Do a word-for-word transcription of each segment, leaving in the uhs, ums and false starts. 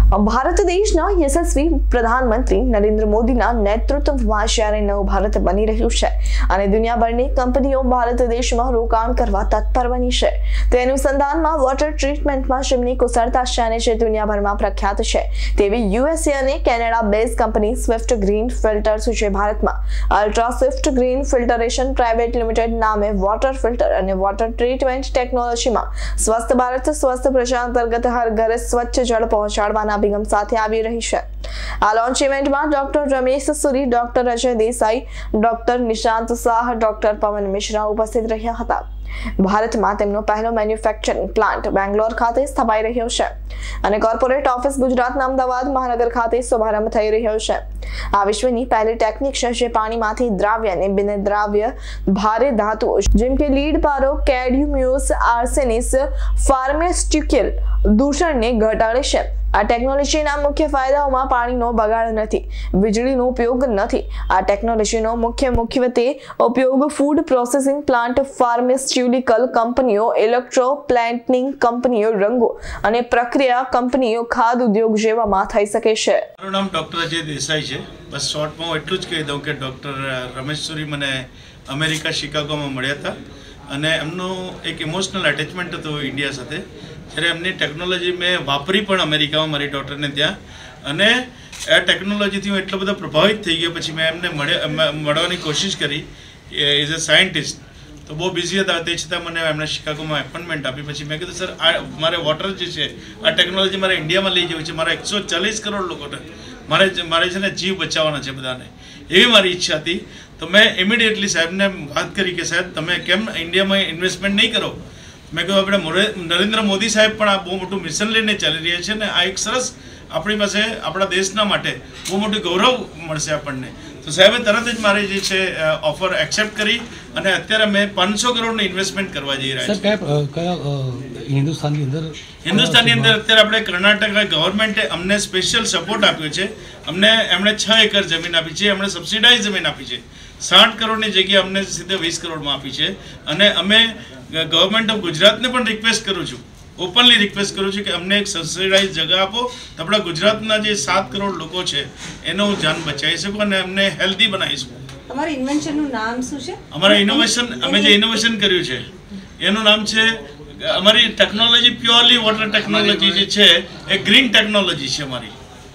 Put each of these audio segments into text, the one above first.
ભારત દેશના યશસ્વી પ્રધાનમંત્રી નરેન્દ્ર મોદીના નેતૃત્વમાં જ્યારે નવું ભારત બની રહ્યું છે અને દુનિયાભરની કંપનીઓ ભારત દેશમાં રોકાણ કરવા તત્પર બની છે, તે અનુસંધાનમાં વોટર ટ્રીટમેન્ટમાં જેમની કુશળતા છે અને જે દુનિયાભરમાં પ્રખ્યાત છે તેવી યુએસએ અને Canada base company Swift Green Filters જે ભારતમાં Ultra Swift Green Filtration Private Limited નામે વોટર ફિલ્ટર અને વોટર ટ્રીટમેન્ટ ટેકનોલોજીમાં સ્વસ્થ ભારત સ્વસ્થ પ્રજા અંતર્ગત હર ઘરે સ્વચ્છ જળ પહોંચાડવાના અભિગમ સાથે આવી રહી છે। આ લોન્ચ ઇવેન્ટમાં doctor Ramesh Suri, doctor Ajay Desai, doctor Nishant Shah, doctor Pavan Mishra ઉપસ્થિત રહ્યા હતા। ભારતમાં તેમનો પહેલો મેન્યુફેક્ચરિંગ પ્લાન્ટ બેંગ્લોર ખાતે સ્થપાઈ રહ્યો છે અને કોર્પોરેટ ઓફિસ ગુજરાતના અમદાવાદ મહાનગર ખાતે શુભારંભ થઈ રહ્યો છે। આ વિશ્વની પહેલી ટેકનિક છે જે પાણીમાંથી દ્રાવ્ય અને બિન દ્રાવ્ય ભારે ધાતુઓ જેમ કે લીડ, પારો, કેડમિયમ, આર્સેનિક, ફાર્માસ્યુટિકલ દૂષણને ઘટાડે છે। આ ટેકનોલોજીના મુખ્ય ફાયદાઓમાં પાણીનો બગાડ નથી, વીજળીનો ઉપયોગ નથી। આ ટેકનોલોજીનો મુખ્ય મુખ્યત્વે ઉપયોગ ફૂડ પ્રોસેસિંગ પ્લાન્ટ, ફાર્માસ્યુટિકલ કંપનીઓ, ઇલેક્ટ્રો પ્લેટિંગ કંપનીઓ, રંગો અને પ્રક્રિયા કંપનીઓ, ખાદ્ય ઉદ્યોગ જેવામાં થઈ શકે છે। મારું નામ ડોક્ટર અજય દેસાઈ છે। બસ શોર્ટમાં હું એટલું જ કહી દઉં કે ડોક્ટર રમેશ સુરી મને અમેરિકા શિકાગોમાં મળ્યા હતા અને એમનું એક ઇમોશનલ એટેચમેન્ટ હતું ઇન્ડિયા સાથે, જ્યારે એમની ટેકનોલોજી મેં વાપરી પણ અમેરિકામાં મારી ડૉક્ટરને ત્યાં, અને એ ટેકનોલોજીથી હું એટલો બધો પ્રભાવિત થઈ ગયો। પછી મેં એમને મળ્યા મળવાની કોશિશ કરી એઝ અ સાયન્ટિસ્ટ, તો બહુ બિઝી હતા, તે છતાં મને એમણે શિકાગોમાં એપોઇન્ટમેન્ટ આપી। પછી મેં કીધું સર આ મારે વોટર જે છે આ ટેકનોલોજી મારે ઇન્ડિયામાં લઈ જવી છે, મારા એકસો ચાલીસ કરોડ લોકોને મારે મારે છે ને જીવ બચાવવાના છે બધાને, એવી મારી ઈચ્છા હતી। તો મેં ઇમિડિયેટલી સાહેબને વાત કરી કે સાહેબ તમે કેમ ઇન્ડિયામાં ઇન્વેસ્ટમેન્ટ નહીં કરો। મેં કહ્યું આપણે નરેન્દ્ર મોદી સાહેબ પણ આ બહુ મોટું મિશન લઈને ચાલી રહ્યા છે ને આ એક સરસ આપણી પાસે આપણા દેશના માટે બહુ મોટું ગૌરવ મળશે આપણને। તો સાહેબે તરત જ મારી જે છે ઓફર એક્સેપ્ટ કરી અને અત્યારે મેં પાંચસો કરોડનું ઇન્વેસ્ટમેન્ટ કરવા જઈ રહ્યા છીએ। હિન્દુસ્તાનની અંદર હિન્દુસ્તાનની અંદર અત્યારે આપણે કર્ણાટક ગવર્મેન્ટે અમને સ્પેશિયલ સપોર્ટ આપ્યો છે। અમને એમણે છ એકર જમીન આપી છે, એમણે સબસિડાઇઝ જમીન આપી છે, સાઠ કરોડની જગ્યાએ અમને સીધે વીસ કરોડમાં આપી છે। અને અમે ગવર્મેન્ટ ઓફ ગુજરાતને પણ રિક્વેસ્ટ કરું છું, ઓપનલી રિક્વેસ્ટ કરું છું કે અમને એક સબસિડાઇઝ જગ્યા આપો તો આપણા ગુજરાતના જે સાત કરોડ લોકો છે એનો હું જાન બચાવી શકું અને એમને હેલ્ધી બનાવી શકું। તમારા ઇન્વેન્શનનું નામ શું છે? અમારા ઇનોવેશન અમે જે ઇનોવેશન કર્યું છે એનું નામ છે, અમારી ટેકનોલોજી પ્યોરલી વોટર ટેકનોલોજી જે છે એ ગ્રીન ટેકનોલોજી છે અમારી,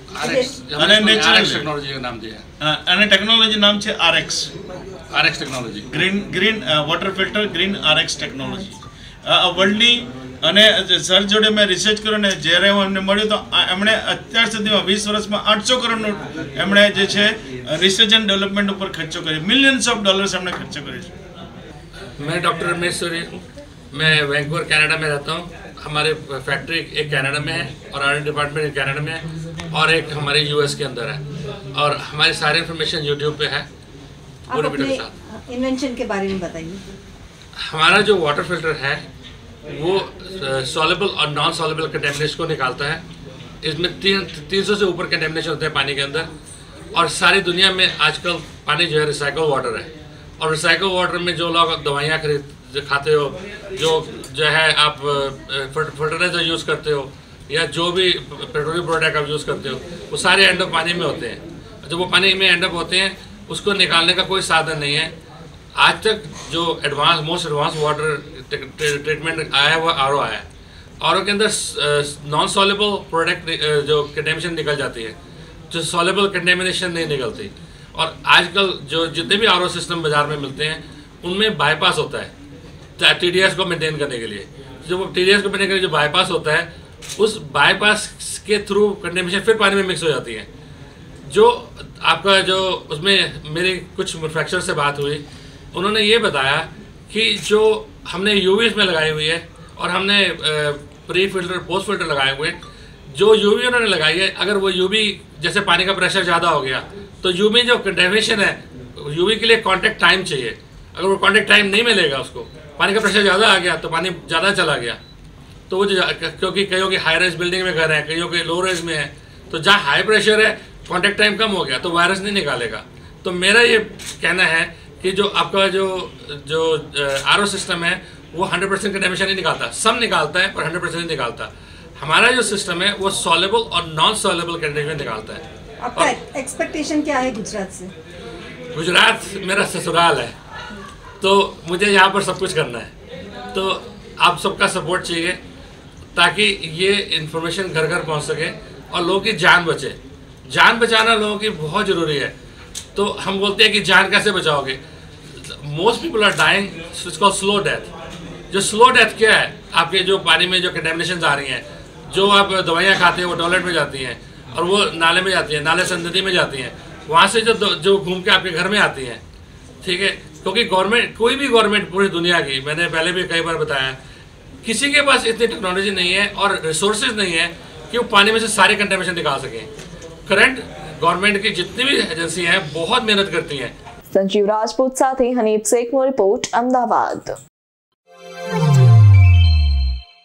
અને નેચરલ ટેકનોલોજી નામ છે, અને ટેકનોલોજી નામ છે RX RX technology, green green water filter green RX technology. આ વર્લ્ડની અને સર જોડે મેં રિસર્ચ કર્યું ને જ્યારે હું એમને મળ્યું તો એમણે અત્યાર સુધીમાં વીસ વર્ષમાં આઠસો કરોડનું એમણે જે છે રિસર્ચ એન્ડ ડેવલપમેન્ટ ઉપર ખર્ચો કર્યો, મિલિયન્સ ઓફ डॉलर्स हमने खर्चा करे। मैं डॉक्टर रमेश सूरी, मैं वैंकूवर कनाडा में रहता हूँ। हमारे फैक्ट्री एक कनाडा में है और आर डिपार्टमेंट एक कनाडा में है और एक हमारे यूएस के अंदर है, और हमारी सारी इन्फॉर्मेशन यूट्यूब पे है। आप अपने इन्वेंशन के बारे में बताइए। हमारा जो वाटर फिल्टर है वो सॉलेबल और नॉन सॉलेबल कंटेमिनेशन को निकालता है। इसमें तीन तीन सौ से ऊपर कंटेमिनेशन होते हैं पानी के अंदर, और सारी दुनिया में आजकल पानी जो है रिसाइकल वाटर है, और रिसाइकल वाटर में जो लोग दवाइयाँ खरीद खाते हो, जो जो है आप फर्टिलाइजर यूज़ करते हो या जो भी पेट्रोलियम प्रोडक्ट आप यूज़ करते हो, वो सारे एंड अप पानी में होते हैं। जब वो पानी में एंड अप होते हैं उसको निकालने का कोई साधन नहीं है। आज तक जो advance most advance water treatment आया है वो आर ओ आया है। आर ओ के अंदर नॉन सॉलेबल प्रोडक्ट जो कंटेमिनेशन निकल जाती है, जो सॉलेबल कंटेमिनेशन नहीं निकलती। और आजकल जो जितने भी आर ओ सिस्टम बाज़ार में मिलते हैं उनमें बाईपास होता है टी डी एस को मेंटेन करने के लिए। जो टी डी एस को मेंटेन करने के लिए जो बाईपास होता है, उस बाईपास के थ्रू कंटेमिनेशन फिर पानी में मिक्स हो जाती है। जो आपका जो उसमें मेरी कुछ मैन्युफैक्चरर से बात हुई, उन्होंने ये बताया कि जो हमने यूवी में लगाई हुई है और हमने प्री फिल्टर पोस्ट फिल्टर लगाए हुए हैं, जो यूवी उन्होंने लगाई है, अगर वो यूवी जैसे पानी का प्रेशर ज़्यादा हो गया तो यूवी जो कंटेमिनेशन है, यूवी के लिए कॉन्टेक्ट टाइम चाहिए। अगर वो कॉन्टेक्ट टाइम नहीं मिलेगा उसको, पानी का प्रेशर ज़्यादा आ गया तो पानी ज़्यादा चला गया, तो वो जो क्योंकि कईयों की हाई रेज बिल्डिंग में घर है, कईयों के लो रेज में है, तो जहाँ हाई प्रेशर है कॉन्टेक्ट टाइम कम हो गया तो वायरस नहीं निकालेगा। तो मेरा ये कहना है कि जो आपका जो जो आर ओ सिस्टम है वो हंड्रेड परसेंट कंटेमिनेशन नहीं निकालता, सब निकालता है पर हंड्रेड परसेंट नहीं निकालता। हमारा जो सिस्टम है वो सॉलेबल और नॉन सॉलेबल कंटेमिनेशन निकालता है। आपका एक्सपेक्टेशन क्या है गुजरात से? गुजरात मेरा ससुराल है, तो मुझे यहाँ पर सब कुछ करना है, तो आप सबका सपोर्ट चाहिए ताकि ये इन्फॉर्मेशन घर घर पहुँच सके और लोगों की जान बचे। जान बचाना लोगों की बहुत ज़रूरी है। तो हम बोलते हैं कि जान कैसे बचाओगे? Most people are dying, it's called slow death. जो स्लो डेथ क्या है? आपके जो पानी में जो कंटेमिनेशन आ रही हैं, जो आप दवाइयाँ खाते हैं वो टॉयलेट में जाती हैं और वो नाले में जाती हैं, नाले से नदी में जाती हैं, वहाँ से जो जो घूम के आपके घर में आती हैं, ठीक है? क्योंकि गवर्नमेंट, कोई भी गवर्नमेंट पूरी दुनिया की, मैंने पहले भी कई बार बताया, किसी के पास इतनी टेक्नोलॉजी नहीं है और रिसोर्सेज नहीं है कि वो पानी में से सारे कंटेमिनेशन निकाल सकें। करंट गवर्नमेंट की जितनी भी एजेंसी हैं बहुत मेहनत करती हैं। संजीव राजपूत साथी हनीफ शेखनो रिपोर्ट अहमदाबाद।